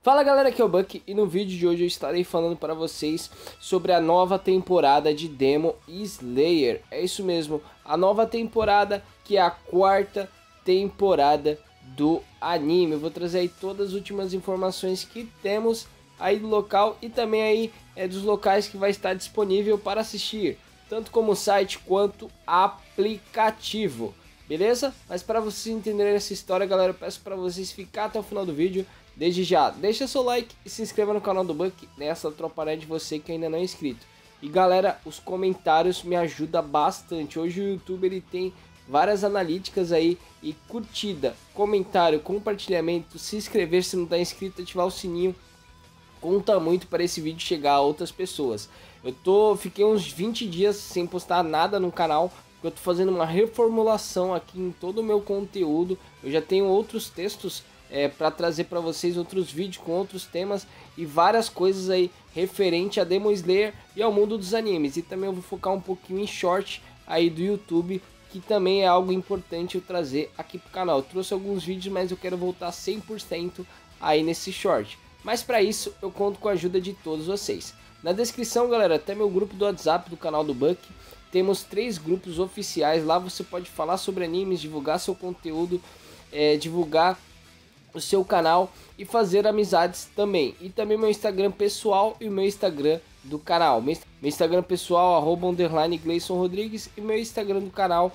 Fala galera, aqui é o Buck e no vídeo de hoje eu estarei falando para vocês sobre a nova temporada de Demon Slayer. É isso mesmo, a nova temporada que é a quarta temporada do anime. Eu vou trazer aí todas as últimas informações que temos aí do local e também aí dos locais que vai estar disponível para assistir, tanto como site quanto aplicativo. Beleza? Mas para vocês entenderem essa história, galera, eu peço para vocês ficar até o final do vídeo. Desde já, deixa seu like e se inscreva no canal do Buck, nessa tropa de você que ainda não é inscrito. E galera, os comentários me ajudam bastante. Hoje o YouTube ele tem várias analíticas aí e curtida, comentário, compartilhamento, se inscrever se não está inscrito, ativar o sininho. Conta muito para esse vídeo chegar a outras pessoas. Fiquei uns 20 dias sem postar nada no canal, porque eu tô fazendo uma reformulação aqui em todo o meu conteúdo. Eu já tenho outros textos para trazer para vocês, outros vídeos com outros temas e várias coisas aí referente a Demon Slayer e ao mundo dos animes. E também eu vou focar um pouquinho em short aí do YouTube, que também é algo importante eu trazer aqui pro canal. Eu trouxe alguns vídeos, mas eu quero voltar 100% aí nesse short. Mas para isso eu conto com a ajuda de todos vocês. Na descrição, galera, até meu grupo do WhatsApp do canal do Buck. Temos 3 grupos oficiais. Lá você pode falar sobre animes, divulgar seu conteúdo, divulgar o seu canal e fazer amizades também. E também meu Instagram pessoal e o meu Instagram do canal. Meu Instagram pessoal, @_GleisonRodrigues, e meu Instagram do canal,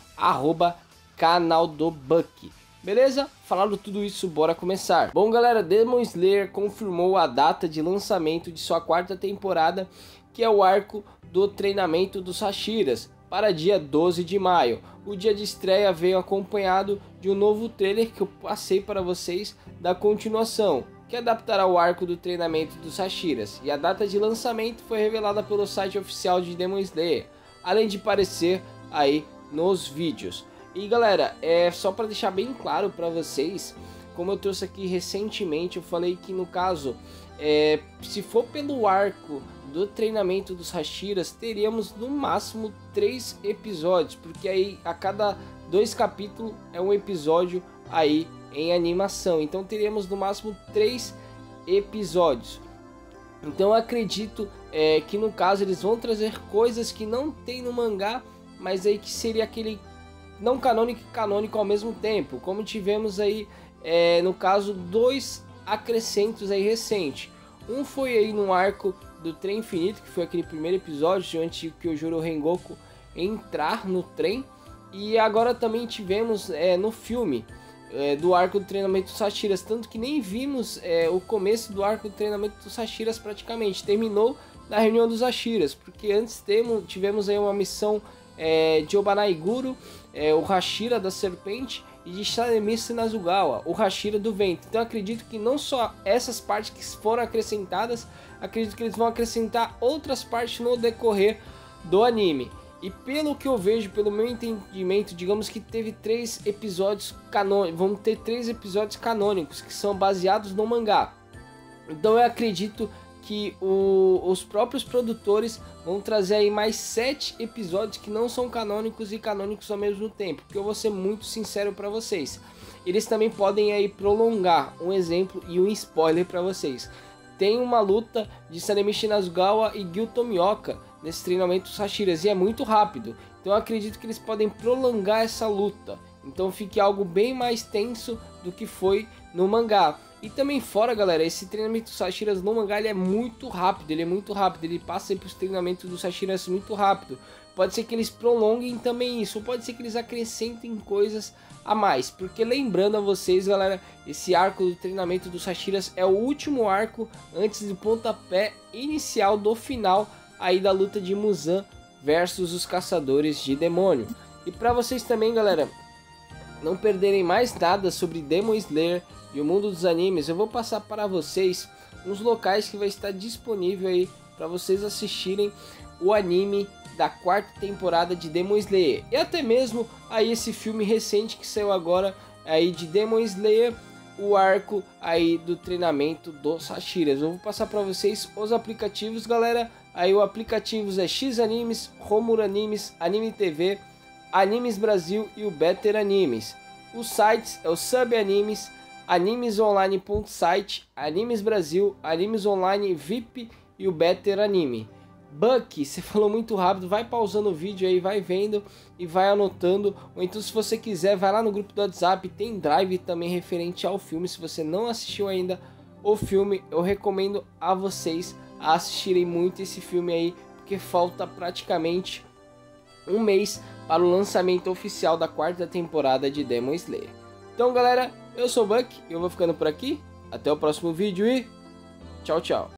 @canaldobuck. Beleza? Falando tudo isso, bora começar. Bom galera, Demon Slayer confirmou a data de lançamento de sua quarta temporada, que é o arco do treinamento dos Hashiras, para dia 12 de maio. O dia de estreia veio acompanhado de um novo trailer que eu passei para vocês da continuação, que adaptará o arco do treinamento dos Hashiras, e a data de lançamento foi revelada pelo site oficial de Demon Slayer, além de aparecer aí nos vídeos. E galera, só para deixar bem claro para vocês, como eu trouxe aqui recentemente, eu falei que no caso, se for pelo arco do treinamento dos Hashiras, teríamos no máximo 3 episódios, porque aí a cada 2 capítulos é um episódio aí em animação, então teríamos no máximo 3 episódios. Então eu acredito que no caso eles vão trazer coisas que não tem no mangá, mas aí que seria aquele não canônico e canônico ao mesmo tempo, como tivemos aí no caso 2 acrescentos aí recente. Um foi aí no arco do Trem Infinito, que foi aquele primeiro episódio onde que o Joro Rengoku entrar no trem, e agora também tivemos no filme do arco do treinamento dos Hashiras, tanto que nem vimos o começo do arco do treinamento dos Hashiras praticamente, terminou na reunião dos Hashiras, porque antes tivemos aí uma missão de Obanaiguro, o Hashira da Serpente, e de Sanemitsu Nazugawa, o Hashira do Vento. Então acredito que não só essas partes que foram acrescentadas, acredito que eles vão acrescentar outras partes no decorrer do anime. E pelo que eu vejo, pelo meu entendimento, digamos que teve 3 episódios canônicos, vão ter 3 episódios canônicos que são baseados no mangá. Então eu acredito que os próprios produtores vão trazer aí mais 7 episódios que não são canônicos e canônicos ao mesmo tempo, porque eu vou ser muito sincero para vocês. Eles também podem aí prolongar, um exemplo e um spoiler para vocês. Tem uma luta de Sanemitsu Nazugawa e Gyu Tomioka nesse treinamento dos Hashiras e é muito rápido. Então eu acredito que eles podem prolongar essa luta. Então fique algo bem mais tenso do que foi no mangá. E também fora, galera, esse treinamento dos Hashiras no mangá ele é muito rápido, ele passa aí para os treinamentos dos Hashiras muito rápido. Pode ser que eles prolonguem também isso, ou pode ser que eles acrescentem coisas a mais, porque lembrando a vocês, galera, esse arco do treinamento dos Hashiras é o último arco antes do pontapé inicial do final aí da luta de Muzan versus os Caçadores de Demônio. E para vocês também, galera, não perderem mais nada sobre Demon Slayer e o mundo dos animes, eu vou passar para vocês uns locais que vai estar disponível aí para vocês assistirem o anime da quarta temporada de Demon Slayer, e até mesmo aí esse filme recente que saiu agora aí de Demon Slayer, o arco aí do treinamento dos Hashiras. Eu vou passar para vocês os aplicativos, galera. Aí o aplicativo é X Animes, Romur Animes, Anime TV, Animes Brasil e o Better Animes. Os sites é o Sub Animes, animesonline.site, Animes Brasil, Animes Online VIP e o Better Anime. Buck, você falou muito rápido, vai pausando o vídeo aí, vai vendo e vai anotando. Ou então, se você quiser, vai lá no grupo do WhatsApp, tem drive também referente ao filme. Se você não assistiu ainda o filme, eu recomendo a vocês a assistirem muito esse filme aí, porque falta praticamente um mês para o lançamento oficial da 4ª temporada de Demon Slayer. Então, galera, eu sou o Buck e eu vou ficando por aqui. Até o próximo vídeo e tchau, tchau.